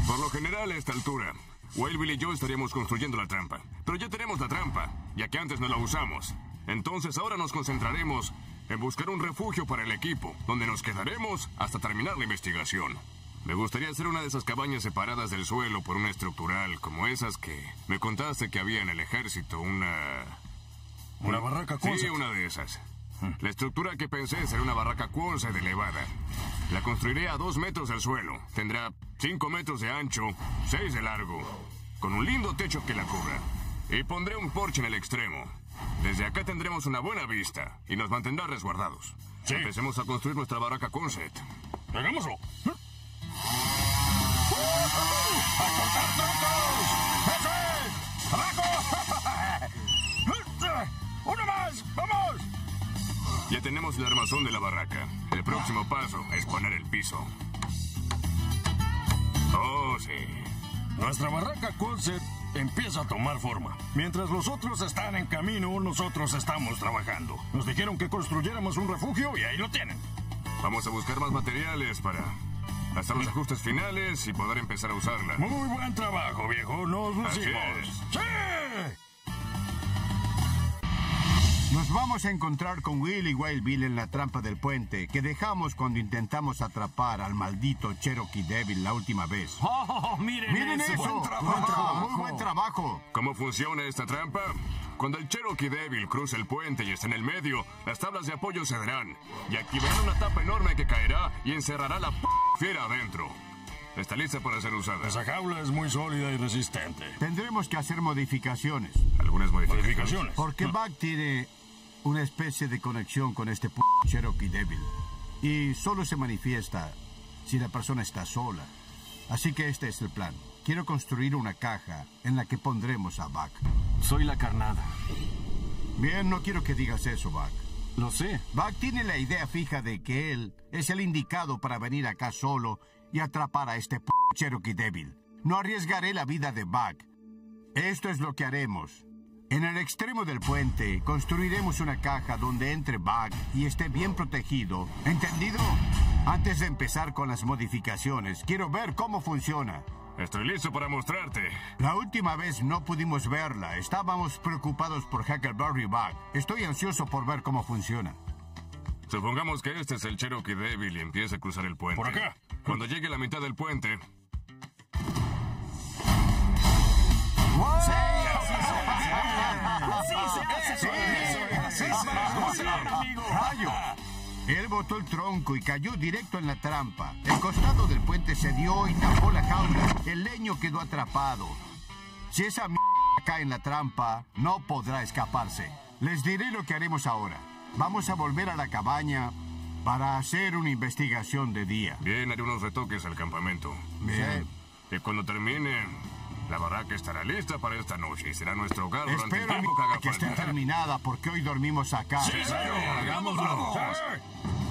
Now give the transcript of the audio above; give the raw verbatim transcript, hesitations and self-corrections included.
Por lo general, a esta altura, Wayville y yo estaríamos construyendo la trampa. Pero ya tenemos la trampa, ya que antes no la usamos. Entonces ahora nos concentraremos en buscar un refugio para el equipo, donde nos quedaremos hasta terminar la investigación. Me gustaría hacer una de esas cabañas separadas del suelo por una estructural, como esas que me contaste que había en el ejército, una... ¿Una barraca Quonset? Sí, una de esas. La estructura que pensé será una barraca Quonset elevada. La construiré a dos metros del suelo. Tendrá cinco metros de ancho, seis de largo, con un lindo techo que la cubra. Y pondré un porche en el extremo. Desde acá tendremos una buena vista y nos mantendrá resguardados. Sí. Empecemos a construir nuestra barraca Quonset. ¡Hagámoslo! ¡A cortar troncos! ¡Eso es! ¡Abajo! ¡Uno más! ¡Vamos! Ya tenemos el armazón de la barraca. El próximo paso es poner el piso. Oh, sí. Nuestra barraca Quonset empieza a tomar forma. Mientras los otros están en camino, nosotros estamos trabajando. Nos dijeron que construyéramos un refugio y ahí lo tienen. Vamos a buscar más materiales para hacer los ajustes finales y poder empezar a usarla. Muy buen trabajo, viejo. Nos lucimos. ¡Sí! Nos vamos a encontrar con Will y Wild Bill en la trampa del puente que dejamos cuando intentamos atrapar al maldito Cherokee Devil la última vez. ¡Oh, miren, ¡Miren eso! eso! ¡Buen trabajo! ¡Buen trabajo! ¡Muy buen trabajo! ¿Cómo funciona esta trampa? Cuando el Cherokee Devil cruce el puente y está en el medio, las tablas de apoyo cederán y activarán una tapa enorme que caerá y encerrará la p fiera adentro. Está lista para ser usada. Esa jaula es muy sólida y resistente. Tendremos que hacer modificaciones. Algunas modificaciones. Modificaciones. Porque Buck tiene una especie de conexión con este p Cherokee Devil. Y solo se manifiesta si la persona está sola. Así que este es el plan. Quiero construir una caja en la que pondremos a Buck. Soy la carnada. Bien, no quiero que digas eso, Buck. Lo sé. Buck tiene la idea fija de que él es el indicado para venir acá solo y atrapar a este p Cherokee Devil. No arriesgaré la vida de Buck. Esto es lo que haremos. En el extremo del puente construiremos una caja donde entre Buck y esté bien protegido. ¿Entendido? Antes de empezar con las modificaciones, quiero ver cómo funciona. Estoy listo para mostrarte. La última vez no pudimos verla. Estábamos preocupados por Huckleberry Buck. Estoy ansioso por ver cómo funciona. Supongamos que este es el Cherokee Devil y empiece a cruzar el puente. Por acá. Cuando llegue a la mitad del puente... ¡Rayo! Él botó el tronco y cayó directo en la trampa. El costado del puente se dio y tapó la jaula. El leño quedó atrapado. Si esa m*** cae en la trampa, no podrá escaparse. Les diré lo que haremos ahora. Vamos a volver a la cabaña para hacer una investigación de día. Bien, haré unos retoques al campamento. Bien. Y cuando termine, la barraca estará lista para esta noche y será nuestro hogar durante el Espero tiempo que haga que esté falta. terminada porque hoy dormimos acá. ¡Sí, señor! ¡Hagámoslo!